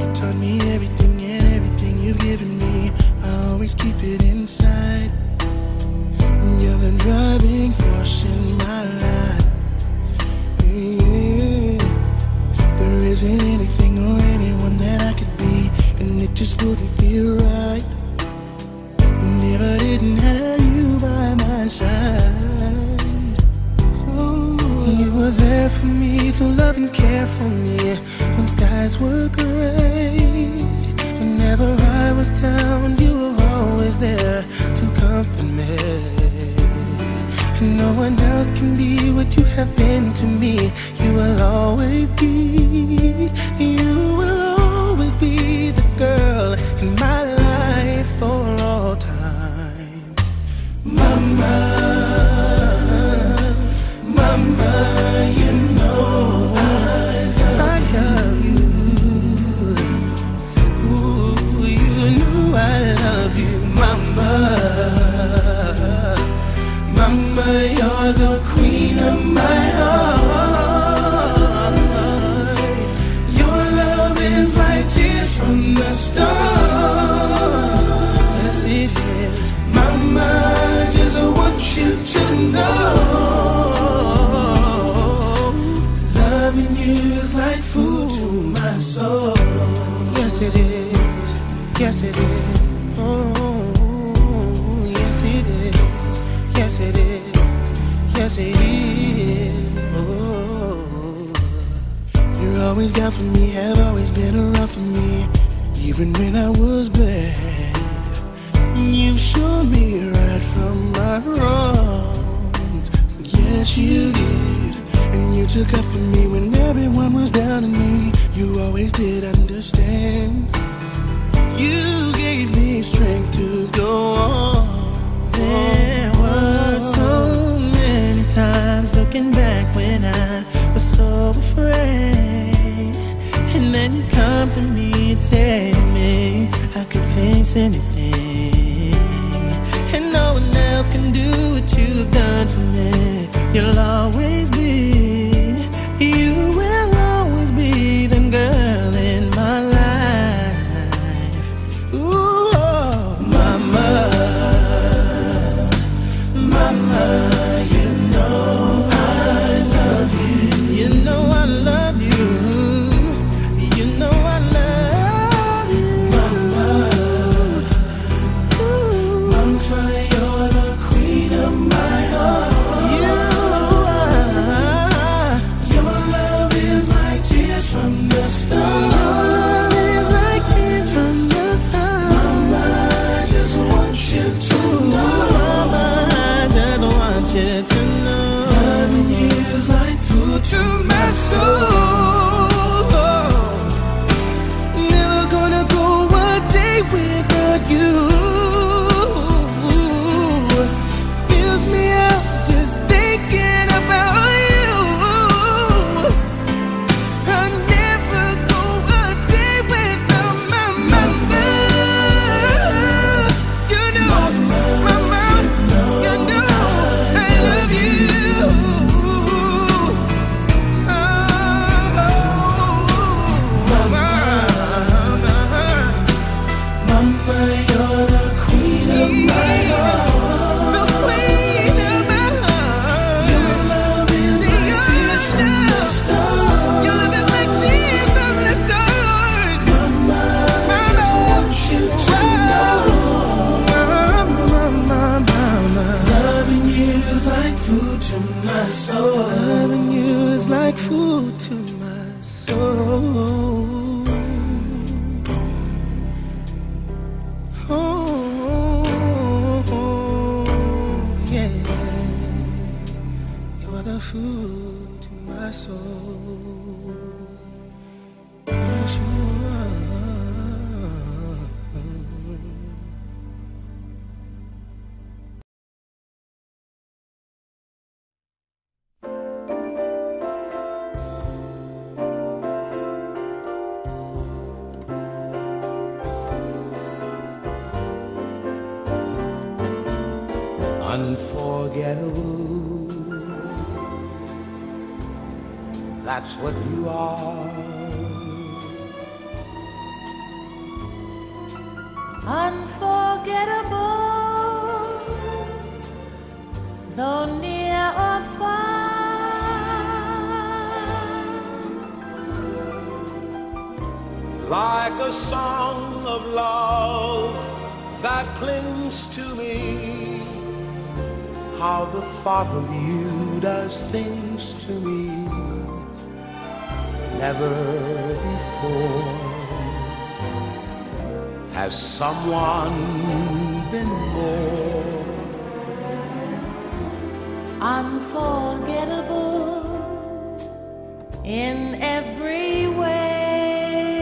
taught me everything, and everything you've given me, I always keep it inside. You're the driving force in my life. Yeah. There isn't anything or anyone that I could be, and it just wouldn't feel right if I didn't have you by my side. Oh. You were there for me to love and care for me when skies were gray. Whenever I was down, you were always there to comfort me. And no one else can be what you have been to me. You will always be, you will always be the girl in my life for all time. Mama, mama, you know I love you. Ooh, you know I love you, mama. Mama, you're the queen of my heart. Your love is like tears from the stars. Yes, it is. Mama, I just want you to know, loving you is like food to my soul. Yes, it is. Yes, it is. Oh, yes, it is. Yes, it is. Yes, it is. Oh. You're always down for me, have always been around for me, even when I was bad. You've shown me right from my wrongs. Yes, you did. And you took up for me when everyone was down on me. You always did understand. You gave me strength to go on. There were so many times looking back when I was so afraid, and then you come to me and say to me I could face anything, and no one else can do what you've done for me. You'll always be, you will always be the girl in my life. Ooh, oh, mama. Mama, you know I love you. You know I love you. You know I love you. Mama, ooh. Mama, you're the queen of my heart. You are. Your love is like tears from the stars. Your love is like tears from the stars. Mama, I just want you to know. I want you to know, loving you is like food to my soul. Never gonna go a day without you. Fills me up just thinking about you. I'll never go a day without my mama. You know, mama, you know. Loving you is like food to my soul. Oh, yeah. You are the food to my soul. Yes, you are. Unforgettable, that's what you are. unforgettable, though near or far, like a song of love that clings to me. How the thought of you does things to me never before has someone been more unforgettable in every way,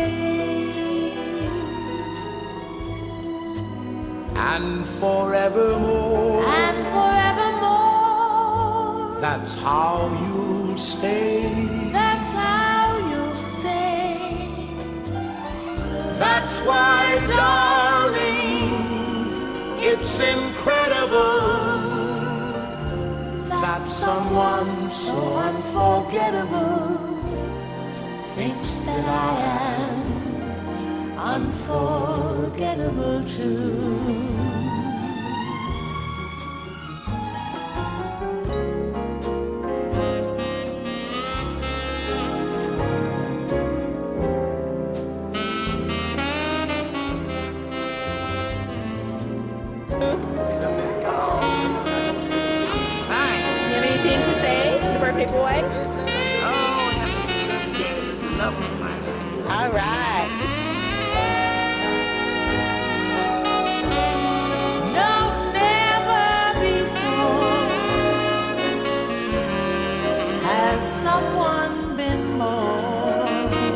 and forevermore. and forevermore. That's how you'll stay. That's how you'll stay. That's why, darling, it's incredible that someone so unforgettable Thinks that I am unforgettable too. Hi. You have anything to say to the birthday boy? Oh, happy birthday, love of my life. All right. No, never before has someone been more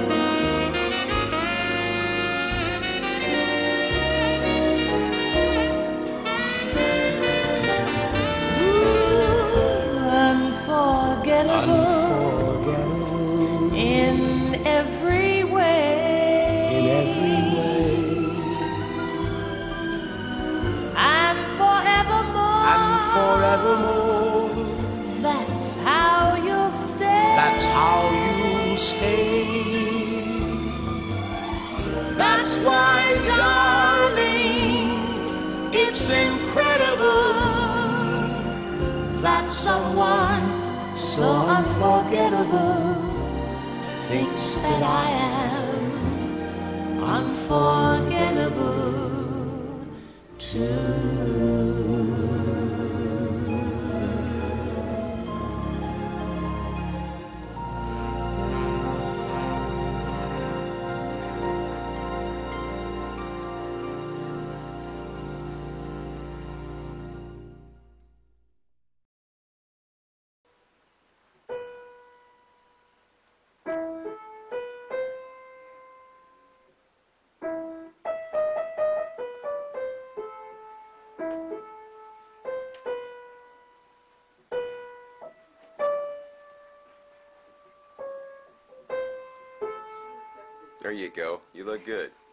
unforgettable in every way. in every way, And forevermore. and forevermore. That's how you'll stay. That's how you'll stay. That's why, darling, it's incredible that someone so unforgettable thinks that I am unforgettable too. There you go. You look good.